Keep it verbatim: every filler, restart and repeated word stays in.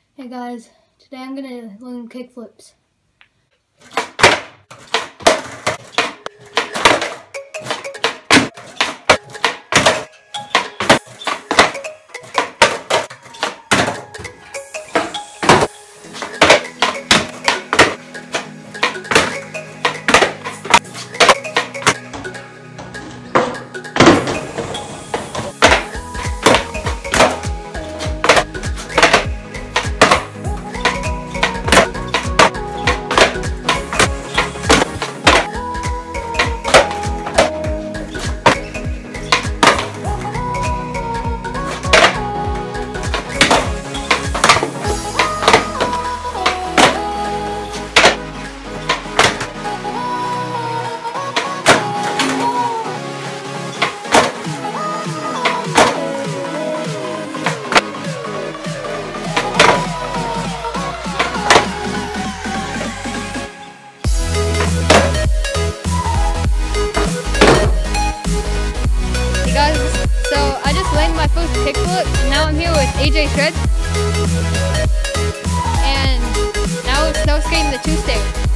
Hey guys, today I'm gonna learn kickflips. So I just landed my first kickflip. Now I'm here with A J Shred, and now we're snow skating the two-stair.